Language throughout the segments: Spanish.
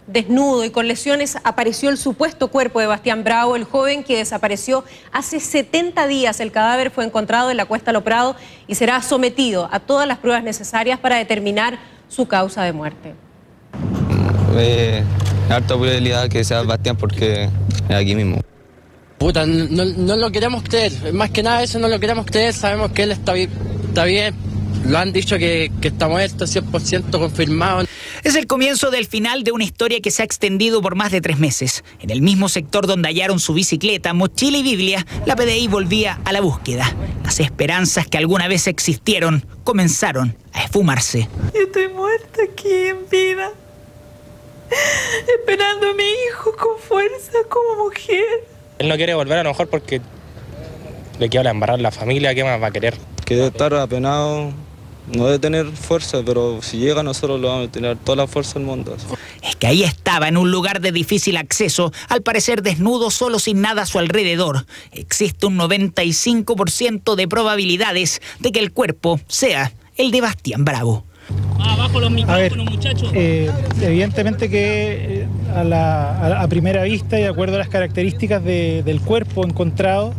desnudo y con lesiones apareció el supuesto cuerpo de Bastián Bravo, el joven que desapareció hace 70 días. El cadáver fue encontrado en la Cuesta Lo Prado y será sometido a todas las pruebas necesarias para determinar su causa de muerte. Harta probabilidad que sea Bastián porque es aquí mismo. Puta, no lo queremos creer, más que nada eso no lo queremos creer, sabemos que él está bien, lo han dicho que está muerto, 100% confirmado. Es el comienzo del final de una historia que se ha extendido por más de 3 meses. En el mismo sector donde hallaron su bicicleta, mochila y Biblia, la PDI volvía a la búsqueda. Las esperanzas que alguna vez existieron comenzaron a esfumarse. Yo estoy muerta aquí en vida, esperando a mi hijo con fuerza como mujer. Él no quiere volver a lo mejor porque le quiere embarrar la familia, ¿qué más va a querer? Que debe estar apenado, no debe tener fuerza, pero si llega nosotros lo vamos a tener toda la fuerza del mundo. Es que ahí estaba, en un lugar de difícil acceso, al parecer desnudo, solo sin nada a su alrededor. Existe un 95% de probabilidades de que el cuerpo sea el de Bastián Bravo. Abajo los micrófonos, muchachos. Evidentemente que a primera vista y de acuerdo a las características del cuerpo encontrado,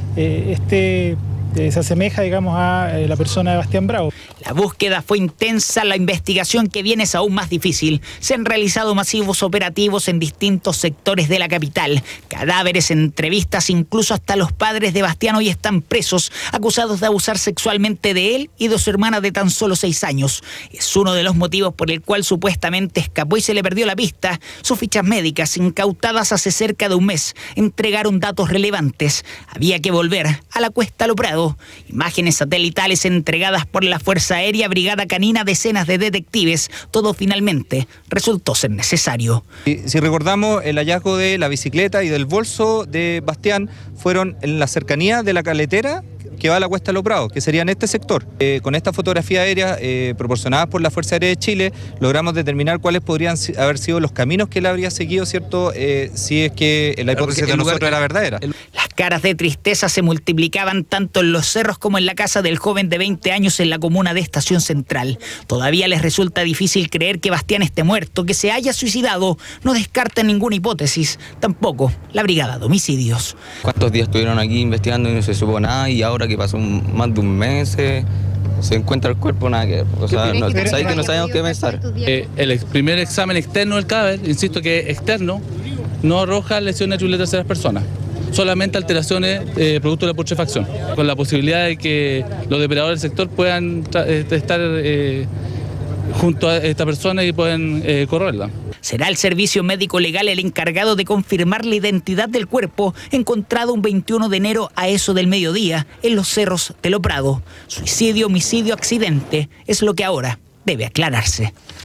se asemeja, digamos, a la persona de Bastián Bravo. La búsqueda fue intensa, la investigación que viene es aún más difícil. Se han realizado masivos operativos en distintos sectores de la capital. Cadáveres, entrevistas, incluso hasta los padres de Bastián hoy están presos, acusados de abusar sexualmente de él y de su hermana de tan solo 6 años. Es uno de los motivos por el cual supuestamente escapó y se le perdió la pista. Sus fichas médicas, incautadas hace cerca de un mes, entregaron datos relevantes. Había que volver a la Cuesta Lo Prado. Imágenes satelitales entregadas por la Fuerza Aérea, Brigada Canina, decenas de detectives. Todo finalmente resultó ser necesario. Si recordamos, el hallazgo de la bicicleta y del bolso de Bastián fueron en la cercanía de la carretera que va a la Cuesta Lo Prado, que sería en este sector. Con esta fotografía aérea proporcionada por la Fuerza Aérea de Chile, logramos determinar cuáles podrían haber sido los caminos que él habría seguido, ¿cierto? Si es que la hipótesis de nosotros era verdadera. Las caras de tristeza se multiplicaban tanto en los cerros como en la casa del joven de 20 años en la comuna de Estación Central. Todavía les resulta difícil creer que Bastián esté muerto, que se haya suicidado. No descartan ninguna hipótesis, tampoco la Brigada de Homicidios. ¿Cuántos días estuvieron aquí investigando y no se supo nada? Y ahora que pasó más de un mes, se encuentra el cuerpo, nada que ver. O sea, no sabemos qué pensar. El primer examen externo del cadáver, insisto que externo, no arroja lesiones de terceras personas, solamente alteraciones producto de la putrefacción, con la posibilidad de que los depredadores del sector puedan estar junto a esta persona y pueden correrla. Será el Servicio Médico Legal el encargado de confirmar la identidad del cuerpo encontrado un 21 de enero a eso del mediodía en los cerros de Lo Prado. Suicidio, homicidio, accidente es lo que ahora debe aclararse.